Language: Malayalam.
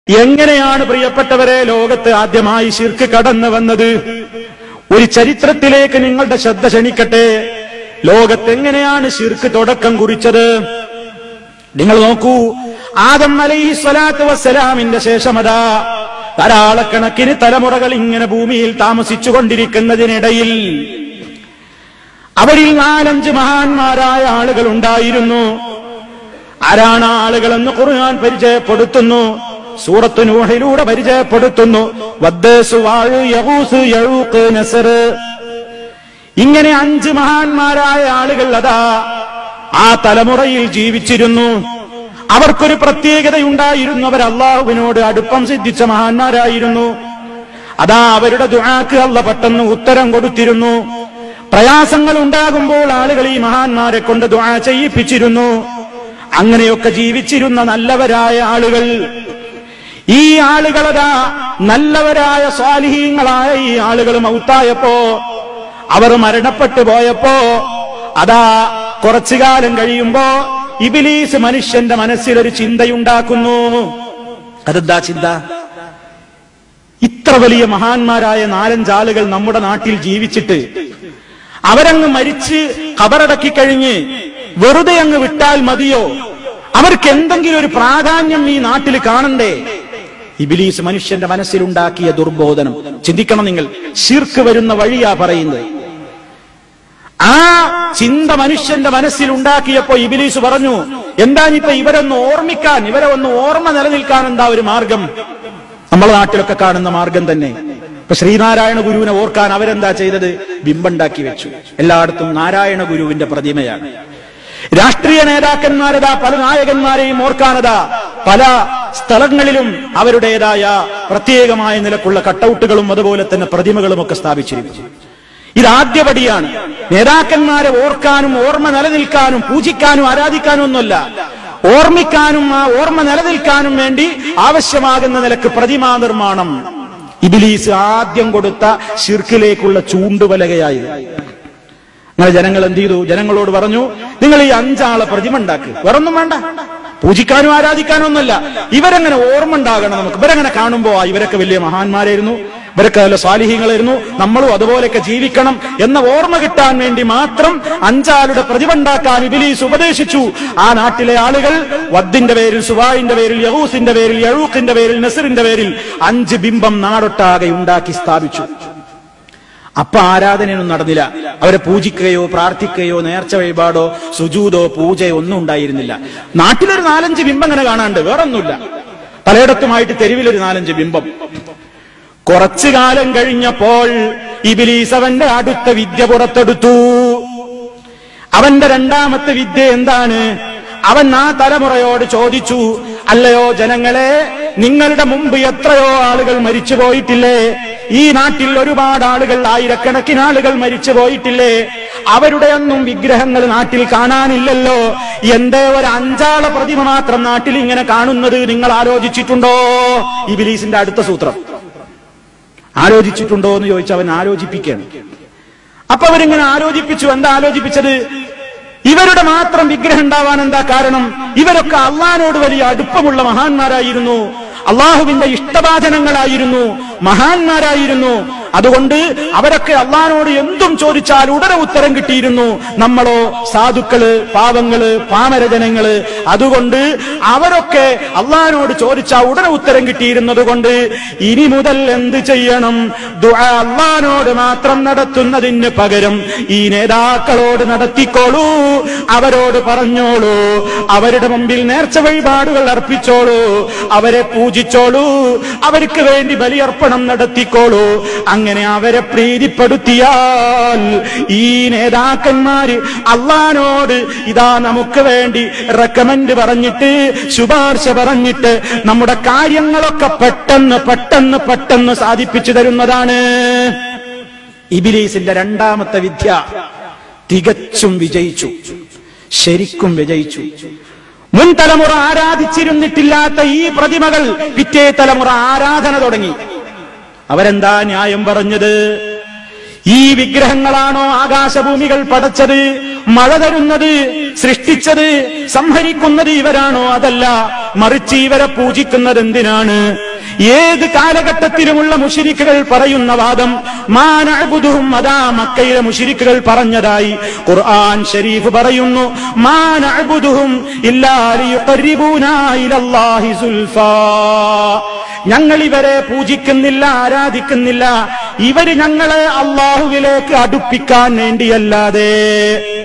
എങ്ങനെയാണ് പ്രിയപ്പെട്ടവരെ ലോകത്ത് ആദ്യമായി ശിർക്ക് കടന്നു വന്നത്? ഒരു ചരിത്രത്തിലേക്ക് നിങ്ങളുടെ ശ്രദ്ധ ക്ഷണിക്കട്ടെ. ലോകത്ത് എങ്ങനെയാണ് ശിർക്ക് തുടക്കം കുറിച്ചത്? നിങ്ങൾ നോക്കൂ, ആദം അലൈഹിസ്സലാത്തു വസ്സലാമിന്റെ ശേഷമതാ ധാരാളക്കണക്കിന് തലമുറകൾ ഇങ്ങനെ ഭൂമിയിൽ താമസിച്ചുകൊണ്ടിരിക്കുന്നതിനിടയിൽ അവരിൽ 4-5 മഹാന്മാരായ ആളുകൾ ഉണ്ടായിരുന്നു. ആരാണ് ആളുകളെന്ന് ഖുർആൻ പരിചയപ്പെടുത്തുന്നു, സൂറത്ത് നൂഹിലൂടെ പരിചയപ്പെടുത്തുന്നു. വദ്ദ്, സുവാഅ്, യഗൂസ്, യഊഖ്, നസർ. ഇങ്ങനെ 5 മഹാന്മാരായ ആളുകൾ അതാ ആ തലമുറയിൽ ജീവിച്ചിരുന്നു. അവർക്കൊരു പ്രത്യേകതയുണ്ടായിരുന്നു. അവർ അള്ളാഹുവിനോട് അടുപ്പം സിദ്ധിച്ച മഹാന്മാരായിരുന്നു. അതാ അവരുടെ ദുആക്ക് അല്ലാഹ് പെട്ടെന്ന് ഉത്തരം കൊടുത്തിരുന്നു. പ്രയാസങ്ങൾ ഉണ്ടാകുമ്പോൾ ആളുകൾ ഈ മഹാന്മാരെ കൊണ്ട് ദുആ ചെയ്യിപ്പിച്ചിരുന്നു. അങ്ങനെയൊക്കെ ജീവിച്ചിരുന്ന നല്ലവരായ ആളുകൾ. ഈ ആളുകളതാ നല്ലവരായ സ്വാലിഹീങ്ങളായ ഈ ആളുകൾ മൗത്തായപ്പോ, അവർ മരണപ്പെട്ടു പോയപ്പോ, അതാ കുറച്ചു കാലം കഴിയുമ്പോ ഇബ്ലീസ് മനുഷ്യന്റെ മനസ്സിൽ ഒരു ചിന്തയുണ്ടാക്കുന്നു. അതെന്താ ചിന്ത? ഇത്ര വലിയ മഹാന്മാരായ 4-5 ആളുകൾ നമ്മുടെ നാട്ടിൽ ജീവിച്ചിട്ട് അവരങ്ങ് മരിച്ച് ഖബറടക്കി കഴിഞ്ഞ് വെറുതെ അങ്ങ് വിട്ടാൽ മതിയോ? അവർക്ക് എന്തെങ്കിലും ഒരു പ്രാധാന്യം ഈ നാട്ടിൽ കാണണ്ടേ? ഇബ്ലീസ് മനുഷ്യന്റെ മനസ്സിലുണ്ടാക്കിയ ദുർബോധനം ചിന്തിക്കണം നിങ്ങൾ. ശിർക്ക് വരുന്ന വഴിയാ പറയുന്നത്. ആ ചിന്ത മനുഷ്യന്റെ മനസ്സിലുണ്ടാക്കിയപ്പോ ഇബ്ലീസ് പറഞ്ഞു, എന്താണിപ്പോ ഇവരൊന്ന് ഓർമ്മിക്കാൻ, ഇവരെ ഒന്ന് ഓർമ്മ നിലനിൽക്കാൻ എന്താ ഒരു മാർഗം? നമ്മളെ നാട്ടിലൊക്കെ കാണുന്ന മാർഗം തന്നെ. ഇപ്പൊ ശ്രീനാരായണ ഗുരുവിനെ ഓർക്കാൻ അവരെന്താ ചെയ്തത്? ബിംബുണ്ടാക്കി വെച്ചു. എല്ലായിടത്തും നാരായണ ഗുരുവിന്റെ പ്രതിമയാണ്. രാഷ്ട്രീയ നേതാക്കന്മാരതാ പല നായകന്മാരെയും ഓർക്കാനതാ പല സ്ഥലങ്ങളിലും അവരുടേതായ പ്രത്യേകമായ നിലക്കുള്ള കട്ടൗട്ടുകളും അതുപോലെ തന്നെ പ്രതിമകളും ഒക്കെ സ്ഥാപിച്ചിരിക്കുന്നു. ഇതാദ്യപടിയാണ്. നേതാക്കന്മാരെ ഓർക്കാനും ഓർമ്മ നിലനിൽക്കാനും പൂജിക്കാനും ആരാധിക്കാനും ഒന്നുമല്ല, ഓർമ്മിക്കാനും ആ ഓർമ്മ നിലനിൽക്കാനും വേണ്ടി ആവശ്യമാകുന്ന നിലക്ക് പ്രതിമാ നിർമ്മാണം ഇബ്ലീസ് ആദ്യം കൊടുത്ത ശിർക്കിലേക്കുള്ള ചൂണ്ടുവലകയായി. അങ്ങനെ ജനങ്ങൾ എന്ത് ചെയ്തു? ജനങ്ങളോട് പറഞ്ഞു, നിങ്ങൾ ഈ 5 ആളെ പ്രതിമ ഉണ്ടാക്കുക, വേറൊന്നും വേണ്ട, പൂജിക്കാനും ആരാധിക്കാനും ഒന്നുമല്ല, ഇവരെങ്ങനെ ഓർമ്മ ഉണ്ടാകണം നമുക്ക്. ഇവരെങ്ങനെ കാണുമ്പോ ഇവരൊക്കെ വലിയ മഹാന്മാരായിരുന്നു, ഇവരൊക്കെ നല്ല സ്വാലിഹീങ്ങളായിരുന്നു, നമ്മളും അതുപോലെയൊക്കെ ജീവിക്കണം എന്ന ഓർമ്മ കിട്ടാൻ വേണ്ടി മാത്രം 5 ആളുടെ പ്രതിമ ഉണ്ടാക്കാൻ ഇബ്ലീസ് ഉപദേശിച്ചു. ആ നാട്ടിലെ ആളുകൾ വദ്ദിന്റെ പേരിൽ, സുവാഇന്റെ പേരിൽ, യഗൂസിന്റെ പേരിൽ, യഊഖിന്റെ പേരിൽ, നസറിന്റെ പേരിൽ 5 ബിംബം നാടൊട്ടാകെ ഉണ്ടാക്കി സ്ഥാപിച്ചു. അപ്പൊ ആരാധനയൊന്നും നടന്നില്ല. അവരെ പൂജിക്കുകയോ പ്രാർത്ഥിക്കുകയോ നേർച്ച വഴിപാടോ സുജൂദോ പൂജയോ ഒന്നും ഉണ്ടായിരുന്നില്ല. നാട്ടിലൊരു 4-5 ബിംബം അങ്ങനെ കാണാണ്ട്, വേറൊന്നുമില്ല. പലയിടത്തുമായിട്ട് തെരുവിലൊരു 4-5 ബിംബം. കുറച്ചു കാലം കഴിഞ്ഞപ്പോൾ ഇബ്ലീസ് അവന്റെ അടുത്ത വിദ്യ പുറത്തെടുത്തു. അവന്റെ 2ാമത്തെ വിദ്യ എന്താണ്? അവൻ ആ തലമുറയോട് ചോദിച്ചു, അല്ലയോ ജനങ്ങളെ, നിങ്ങളുടെ മുമ്പ് എത്രയോ ആളുകൾ മരിച്ചു പോയിട്ടില്ലേ? ഈ നാട്ടിൽ ഒരുപാട് ആളുകൾ, ആയിരക്കണക്കിന് ആളുകൾ മരിച്ചു പോയിട്ടില്ലേ? അവരുടെ ഒന്നും വിഗ്രഹങ്ങൾ നാട്ടിൽ കാണാനില്ലല്ലോ. എന്തേ ഒരു 5 ആളെ പ്രതിമ മാത്രം നാട്ടിൽ ഇങ്ങനെ കാണുന്നത് നിങ്ങൾ ആലോചിച്ചിട്ടുണ്ടോ? ഇബ്ലീസിന്റെ അടുത്ത സൂത്രം. ആലോചിച്ചിട്ടുണ്ടോ എന്ന് ചോദിച്ചാൽ അവൻ ആലോചിപ്പിക്കുകയാണ്. അപ്പൊ അവരിങ്ങനെ ആലോചിപ്പിച്ചു. എന്താ ആലോചിപ്പിച്ചത്? ഇവരുടെ മാത്രം വിഗ്രഹം ഉണ്ടാവാൻ എന്താ കാരണം? ഇവരൊക്കെ അള്ളാഹിനോട് വലിയ അടുപ്പമുള്ള മഹാന്മാരായിരുന്നു, അള്ളാഹുവിന്റെ ഇഷ്ടഭാജനങ്ങളായിരുന്നു, മഹാന്മാരായിരുന്നു. അതുകൊണ്ട് അവരൊക്കെ അള്ളാഹിനോട് എന്തും ചോദിച്ചാൽ ഉടനെ ഉത്തരം കിട്ടിയിരുന്നു. നമ്മളോ സാധുക്കള്, പാവങ്ങള്, പാമരജനങ്ങള്. അതുകൊണ്ട് അവരൊക്കെ അള്ളാഹിനോട് ചോദിച്ചാൽ ഉടനെ ഉത്തരം കിട്ടിയിരുന്നത് കൊണ്ട് ഇനി മുതൽ എന്ത് ചെയ്യണം? ദുആ അള്ളാഹിനോട് മാത്രം നടത്തുന്നതിന് പകരം ഈ നേതാക്കളോട് നടത്തിക്കോളൂ, അവരോട് പറഞ്ഞോളൂ, അവരുടെ മുമ്പിൽ നേർച്ച വഴിപാടുകൾ അർപ്പിച്ചോളൂ, അവരെ പൂജിച്ചോളൂ, അവർക്ക് വേണ്ടി ബലിയർപ്പണം നടത്തിക്കോളൂ. അങ്ങനെ അവരെ പ്രീതിപ്പെടുത്തിയാൽ ഈ നേതാക്കന്മാര് അള്ളാഹിനോട് ഇതാ നമുക്ക് വേണ്ടി റെക്കമെൻഡ് പറഞ്ഞിട്ട്, ശുപാർശ പറഞ്ഞിട്ട് നമ്മുടെ കാര്യങ്ങളൊക്കെ പെട്ടെന്ന് പെട്ടെന്ന് പെട്ടെന്ന് സാധിപ്പിച്ചു തരുന്നതാണ്. ഇബ്ലീസിന്റെ 2ാമത്തെ വിദ്യ തികച്ചും വിജയിച്ചു, ശരിക്കും വിജയിച്ചു. മുൻ തലമുറ ആരാധിച്ചിരുന്നിട്ടില്ലാത്ത ഈ പ്രതിമകൾ പിറ്റേ തലമുറ ആരാധന തുടങ്ങി. അവരെന്താ ന്യായം പറഞ്ഞത്? ഈ വിഗ്രഹങ്ങളാണോ ആകാശഭൂമികൾ പടച്ചത്, മഴ തരുന്നത്, സൃഷ്ടിച്ചത്, സംഹരിക്കുന്നത് ഇവരാണോ? അതല്ല, മറിച്ച് ഇവരെ പൂജിക്കുന്നത് എന്തിനാണ്? ഏത് കാലഘട്ടത്തിലുമുള്ള മുശ്രിക്കുകൾ പറയുന്ന വാദം മാ നഅ്ബുദുഹും, അതാ മക്കയിലെ മുശ്രിക്കുകൾ പറഞ്ഞതായി ഖുർആൻ ശരീഫ് പറയുന്നു. മാ നഅ്ബുദുഹും ഇല്ലാ ലിയുഖർരിബൂനാ ഇലല്ലാഹി സുൽഫാ, ഞങ്ങൾ ഇവരെ പൂജിക്കുന്നില്ല, ആരാധിക്കുന്നില്ല, ഇവര് ഞങ്ങളെ അള്ളാഹുവിലേക്ക് അടുപ്പിക്കാൻ വേണ്ടിയല്ലാതെ.